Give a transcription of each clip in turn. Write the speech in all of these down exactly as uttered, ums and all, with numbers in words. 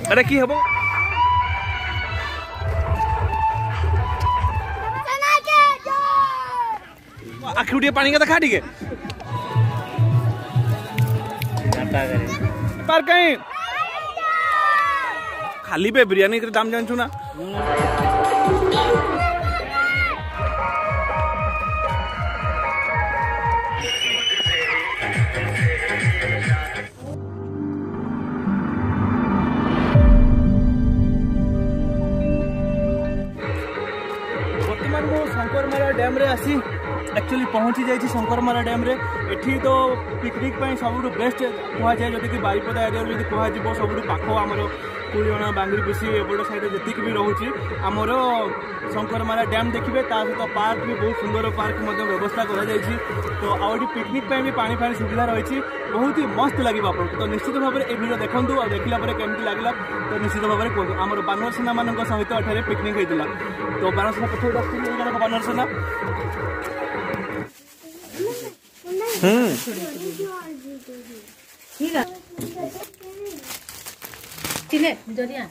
अरे की हबो आखि उठे पानी का देखा ठीक पर कहीं खाली पे बिरयानी के दाम जानछु ना वर्तमान मु शंकरमाला डैम रे आसी एक्चुअली पहुंची जाइए शंकरमाला डैम रे एठी तो पिकनिक सब बेस्ट कह जाए जदि कि बारिपदा एरिया जब कह सब पाख आमर कुड़ीना बांगरीपोशी एपट साइड जी भी रोचे आमर शंकरमाला डैम देखिए सहित पार्क भी बहुत सुंदर पार्क व्यवस्था कर तो आउट पिकनिक भी पानी फानी सुविधा रही बहुत ही मस्त लगे आपको तो निश्चित भाव में ये वीडियो देखूँ और देखला केमती लगला तो निश्चित भाव में कहूँ आम बानर सेना मान सहित एठारे पिकनिक होता तो बानर सेना पठे बानर सेना चिले जरिया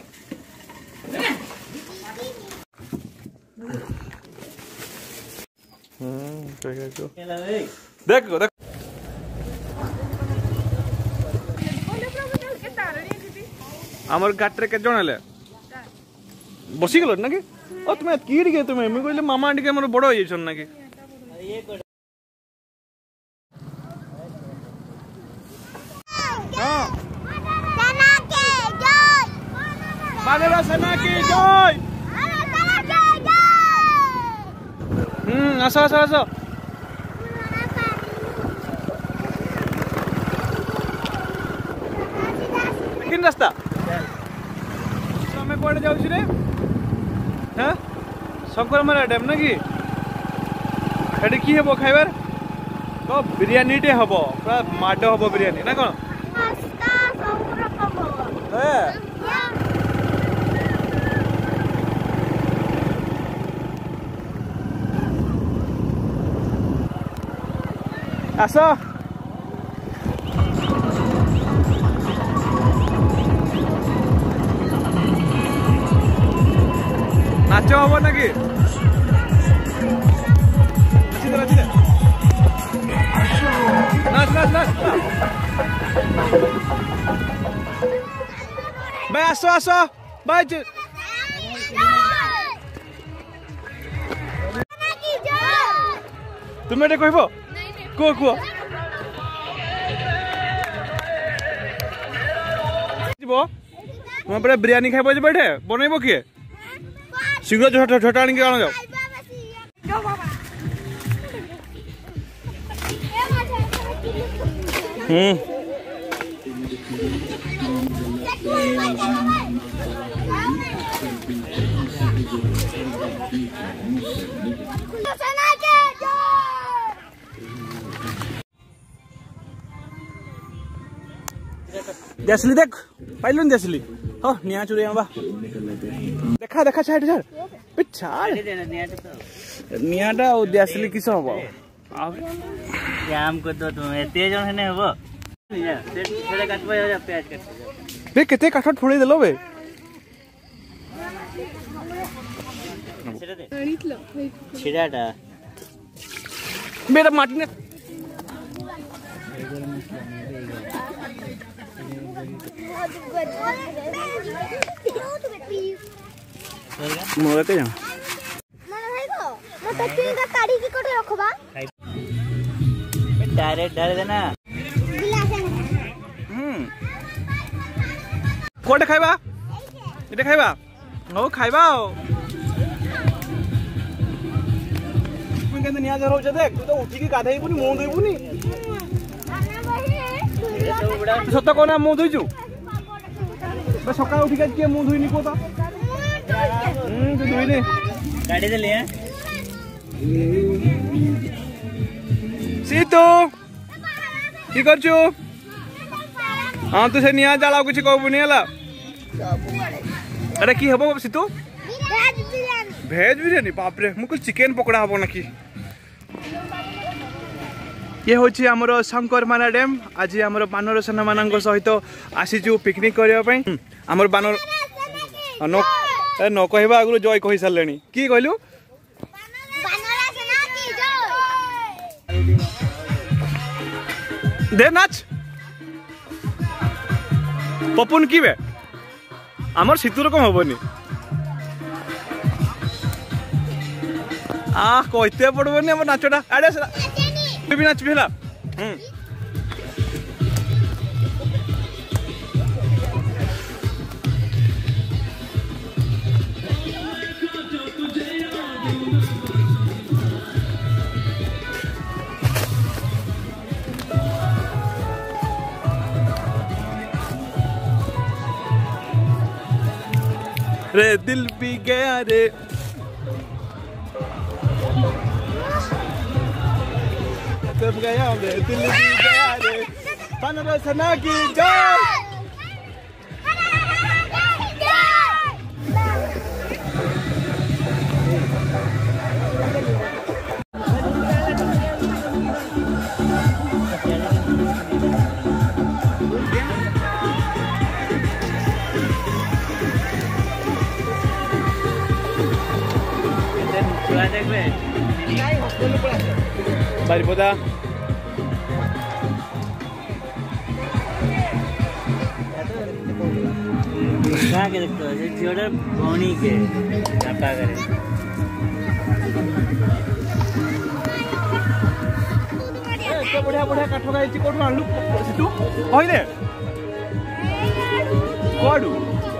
देख देख आमर गाटरे के जण हेले बसी गलो ना कि ओ तुमे की रे तुमे मैं कहले मामा टिके हमर बड़ होई छन ना कि हां बानर सेना की जय हम्म आसा आसा आसा किन रास्ता तमे कोडे जाउछि रे हां शंकरमाला डैम ना कि एडी की हेबो खाइबार तो बिरयानी टे हबो पूरा माड हबो बिरयानी ना कोन पास्ता सब रकम हबो ए आसो नाच हम ना कि नाच नाच नाच भाई आसो आसो भाई तुम एटे कहब कुह कुह तुम बिरयानी खाइब जे बैठे बनइब किए शीघ्र छोटा छोटा आनी आण जाओ हम्म जैसली देख पाइलुन जैसली हो निया चुरे आबा देखा देखा छाड़ छाड़ पिछाड़ नियाटा ओ जैसली किस हबो काम को तो तुम एते जण हेने हबो से थोड़ा काटबो जा प्याज काट बे केते काठ थोड़ी देलो बे सेटा दे छिडाटा मेरा माटी ने मोरे के जा मन भाई को मो टट्टी का काढ़ी की कोठे रखबा डायरेक्ट डाल देना हम्म कोठे खाइबा इते खाइबा नो खाइबा तुम केन निया जरो छ देख तू तो उठी के गाधई बुनी मुंह धोई बुनी सत कोना मुंह धोइजु बे सकाळ उठी के मुंह धोइनी को तो हम्म तू धोइने गाड़ी दे ले सीतू की करछु हां तू से निया जाला कुछ कहबुनी हला अरे की हबो सीतू वेज बिरयानी भेज बिरयानी बाप रे मुको चिकन पकोड़ा हबो ना की ये हूँ आमर शंकरमाला डैम। आज आमर बानर सेना मान सहित आसीचु पिकनिक करने आमर बानर न न कहवा आगु जय कही सारे कि कहलु दे नाच पपुन कि बे आमर शीतुर कम हेनी आ कहते पड़ोनी आम नाचटा आड़े भी नाच भी रे दिल भी गया रे तब गया रे दिल भी गया रे बानर सेना की जय। बारिपदा झील भौणी के करे बढ़िया बढ़िया काठ गाई कौन आणलु तू कहले कौडू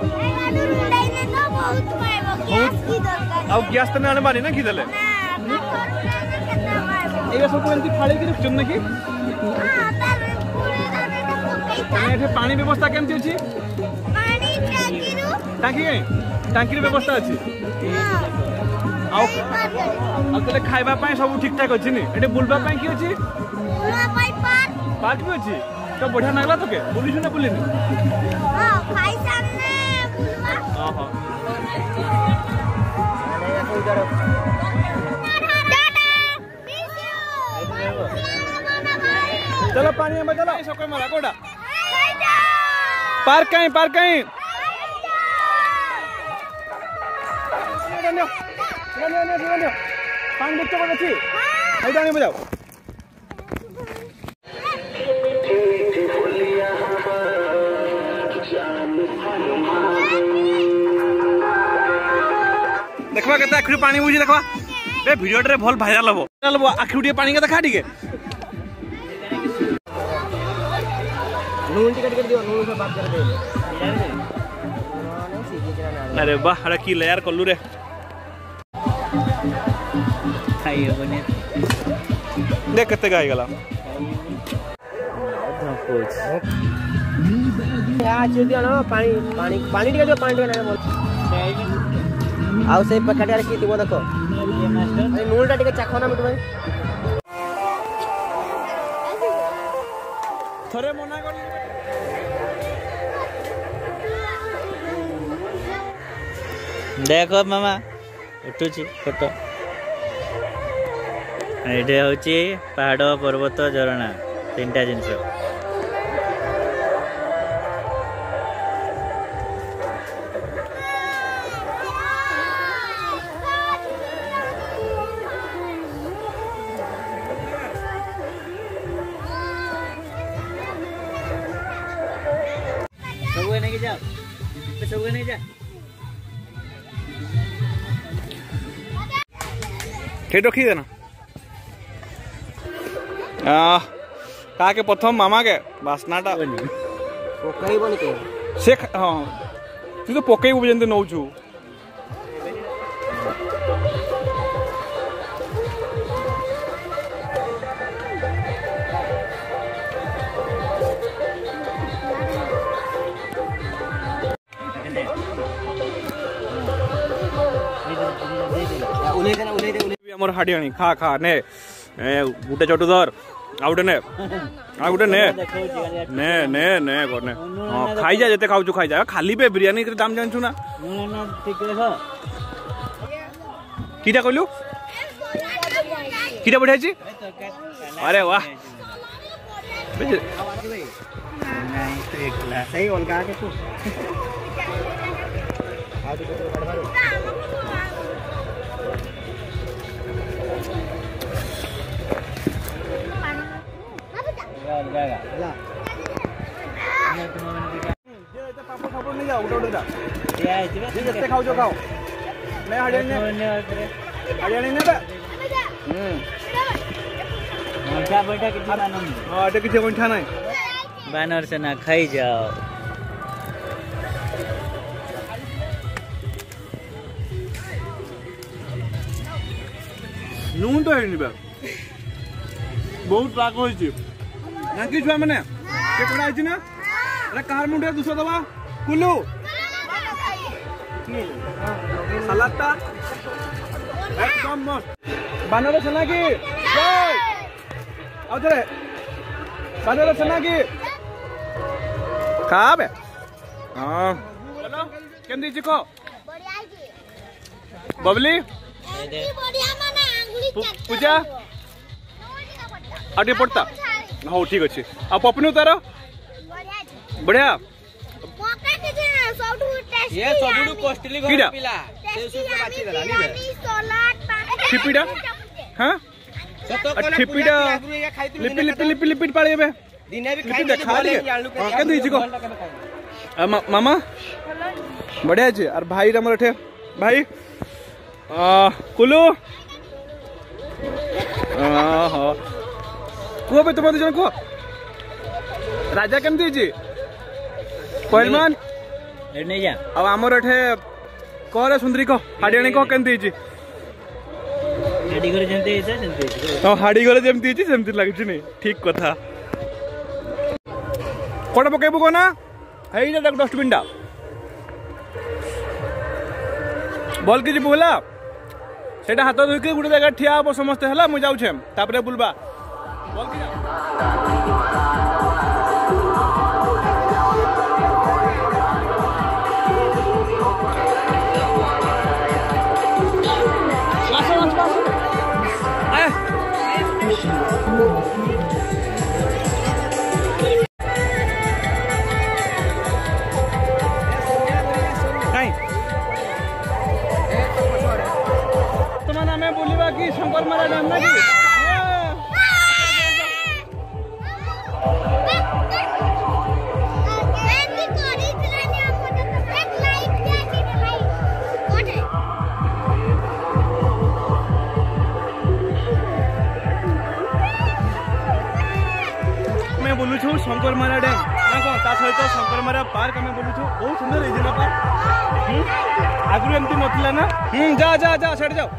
आउ गैस तो आने बानी ना कि देले ये सब एमती फाड़ी कि रखछन ना कि एठे पानी व्यवस्था केमती अछि पानी टांकी रु टांकी टांकी रे व्यवस्था अछि आउ आ तले खाइबा पई सब ठीक ठाक अछि नी एठे बुलबा पई कि अछि बुलबा पई पार्क पार्क भी अछि तो बढ़िया लागला तो के बुलिस ना बुलिनी हां खाई सामने बुलबा हां हां चलो पानी में चलो सब मारा कोडा पार्क कहीं पार्क कहीं पानी बच्चों को अच्छी हाई डांगे बजाओ देखवा केते आखिर पानी बुझी देखवा बे वीडियो रे भल भाइराल हबो चलबो आखिर टे पानी के देखा ठीक है नून टिकट कर दियो नून से बात कर दे अरे वाह अरे की लेयर कल्लू रे खाइयो बने देख केते गाय गला आज दियो ना पानी पानी पानी टिके जो पानी टिके ना बोल आउ से पैकेट रे की दिबो देखो ए नूनटा टिके चाखो ना मिट भाई थरे मना कर देखो मामा उठुची फोटो ये हूँ पहाड़ पर्वत झरणा तीन टा जिनस सब नहीं जा सब नहीं जा खेत रखी देना का के प्रथम मामा के बासनाटा पकाइबो नि से हाँ तू तो पकईबू जंते नौचु उले देना उले दे उले हमर हाडियानी खा खा ने गुटे चटू धर आ गुटे ने आ गुटे ने ने ने ने करने हां खाई जा जते खाऊ खाई जा खाली पे बिरयानी के दाम जानछु ना ठीक देखो कीटा कहलु किटा बढ़िया छी अरे वाह सही अलगा के तू खाओ खाओ मैं हरियाणा हरियाणा मोटा बेटा किसी बानर हाँ एटा किसी कोठा नहीं बानर से ना खाई जाओ नून तो है नहीं बहुत पाक होइछि नाकी छुआ माने के कोडा आइछि ना अरे कार मुंडे दुसो दबा कुलू सलाद ता एकदम मस्त बानर छना की जय आउथरे बानर छना की का बे हां बोलो केम दीछि को बढ़िया जी बबली एंटी बढ़िया माने अंगुली चट पूजा आटे पड़ता हाँ ठीक अच्छे आ पपनू तार बढ़िया जी बढ़िया मका के जे सबटू टेस्टी ये सबटू कॉस्टली घर पिला से सुपर बाची गला नी बे सलाद पानी छिपीडा हां छिपीडा लिपि लिपि लिपि लिपि पाळे बे दिने भी खाई खा ले हां के दीछि को मामा बढ़िया छै और भाई हमर ठे भाई आ कुलू आ हां को पे तुम जन को राजा केमती जी पहलवान नहीं जा अब आमर एठे कहरे सुंदरी को हाडियाणी को केमती जी हाडी करे जेमती है सेमती हां हाडी करे जेमती जी सेमती लागछि नहीं ठीक कथा कोड पकेबो को ना हेई जा डस्टबिन डा बोल के जी बोला सेटा हाथ धोई के गुटे जगह ठिया हो समस्त हला मु जाउ छेम तापरे बुलबा बोल के शंकर मारा डैम ना कि एंटी कोरी चलाने आपको एक लाइट क्या की भाई व्हाट है मैं बोलू छु शंकर मारा डैम ना को ता सहित शंकर मारा पार्क मैं बोलू छु बहुत सुंदर है ना पार्क आगु एमती नथिला ना हम जा जा जा सेठ जाओ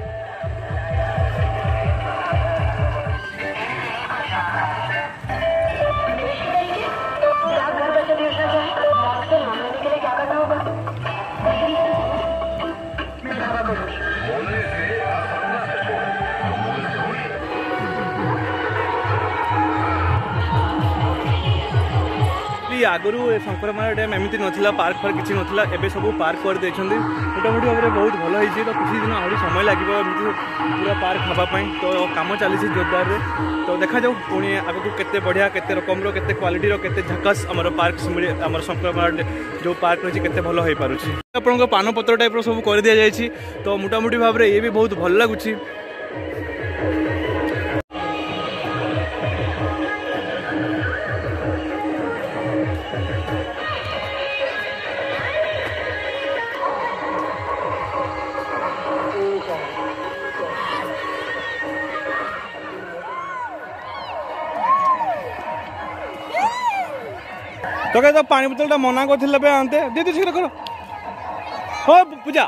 आगुरी शंकरमाला डैम एमती नाला पार्क फार्क किसी नाला एवं सब पार्क कर देछंदी मोटामोटी भाव में बहुत भल होती तो किसी दिन आहरी समय लगे पूरा पार्क हाँपाई तो कम चली जोरदार रे तो देखा जाऊ पुणी आग को केते बढ़िया केते रकम रो केते क्वालिटी रो केते झकास हमर पार्क मिले हमर शंकरमाला जो पार्क रही केते भल हो पारुछि आपन पान पत्र टाइप रो सब कर दिया जायछि तो मोटामोटी भाव में ये भी बहुत भल लगुछि तो क्या तो पानी बोतल टा मना कर आनते दीदी शीघ्र करो हो पूजा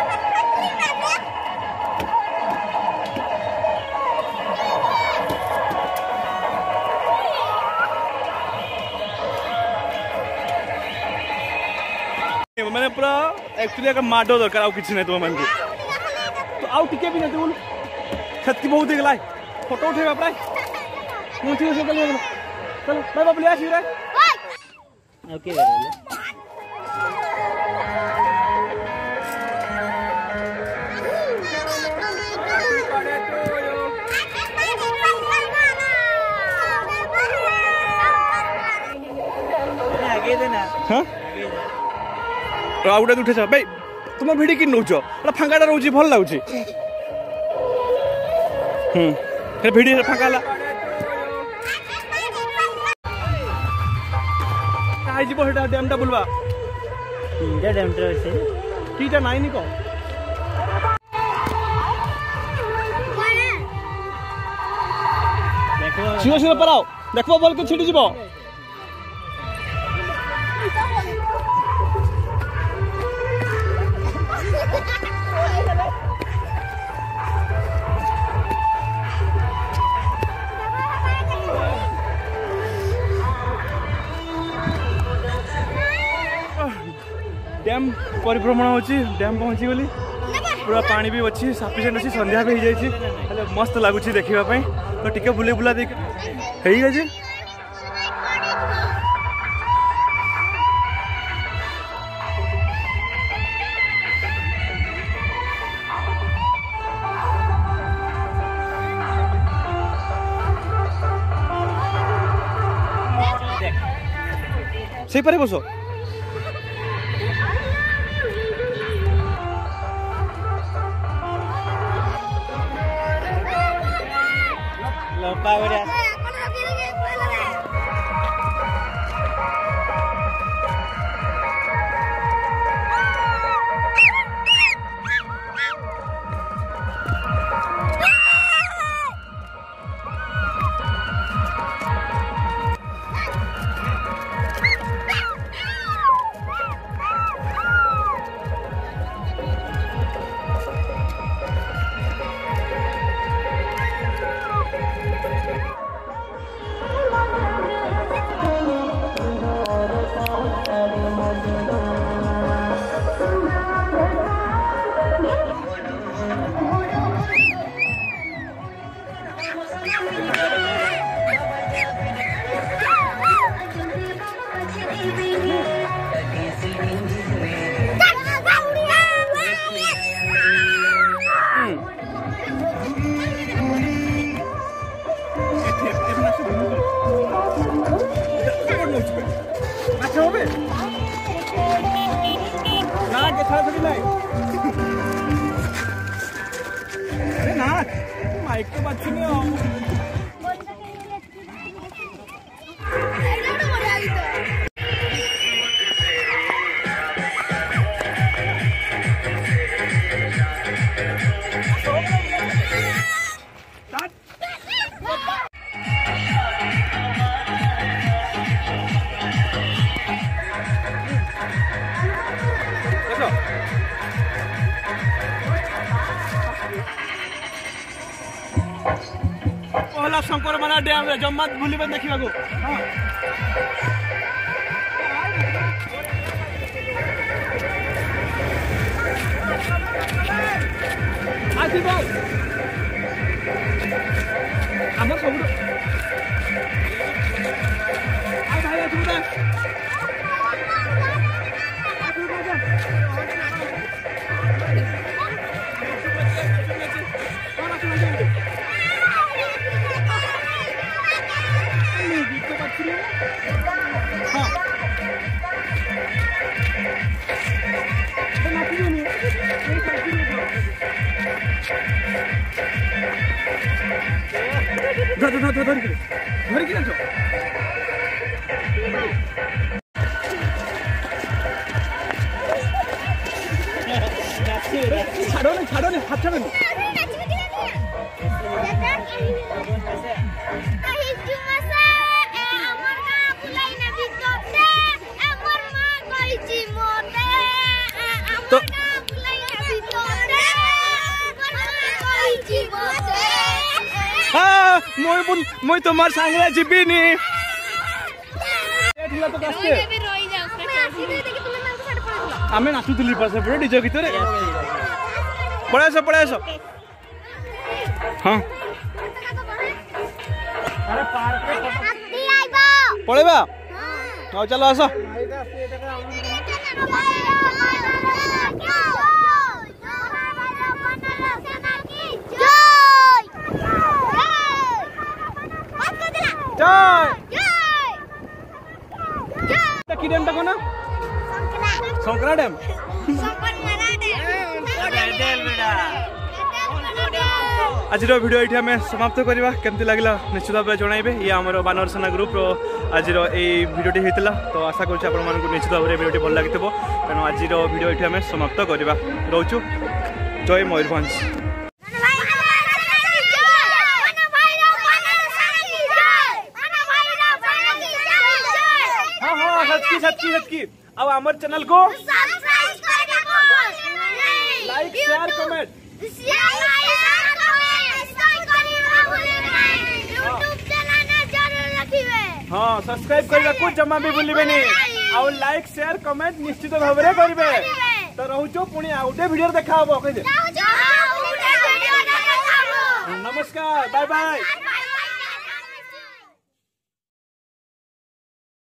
मैंने पूरा एक्चुअली अगर माडो दरकार आउ किछि नै तो मन को तो आउ टिके भी नै तो बोल छत्ती बहुत ही गलाय फोटो उठेबा प्राय मुंठी से चल चल मैं बाबू लिया रे ओके करे लगे देना हाँ आउ गोटे उठे भाई तुम भिड़ी कि नौच फांकाटा रोचे भल लगुच भिड़ी फांका डैमटा बुलवा तीनटा डैम टे अच्छे कीटा नाइन कौन शीघ्र शीघ्र पराओ देख बोल के छिटी जीव डैम परिभ्रमण होची डैम पहुंची गली पूरा पानी भी अच्छी सफिशिएंट अच्छी संध्या भी हो जाए मस्त लगुच देखापी तो टिके बुले बुला दे जी से पारे बस लपा माइक तो बात नहीं हो पहला शंकरमाला डैम रे जम्मा बुलिबे देखिबा को हां आसी भाई हमर सब आ भाई आ तुम धर धर धर धर के धर के ना छाड़ो नहीं छाड़ो नहीं हाथ छाड़ो नहीं तो हाँ मोय बुन मोय तुम्हार सांगला जीबीनी एठला तो कास्ते आमे नाचुतली पासे पुरो डीजे भितरे पळा आसो पळा आसो हां अरे पार्क रे हाथी आइबो पळेबा हां चलो आसो जय जय जय शंकरा डैम आज वीडियो ये आम समाप्त करवा केमती लगे निश्चित भाव जनइबे ये आम बानर सेना ग्रुप आज भिडियोटी होता तो आशा करुँ आपको निश्चित भाव में भिडियोटी भल लगी तेणु आज भिडियो ये आम समाप्त करवा रोचु जय मयूरभंज। हाँ हाँ सच्ची सच्ची सच्ची अब आमर चैनल को लाइक शेयर कमेंट हाँ सब्सक्राइब करने को जमा भी भूलिबे नहीं और लाइक शेयर कमेंट निश्चित भाव में करेंगे तो रोचु पुणी आउ गोटे वीडियो देखा हम कह नमस्कार बाय बाय।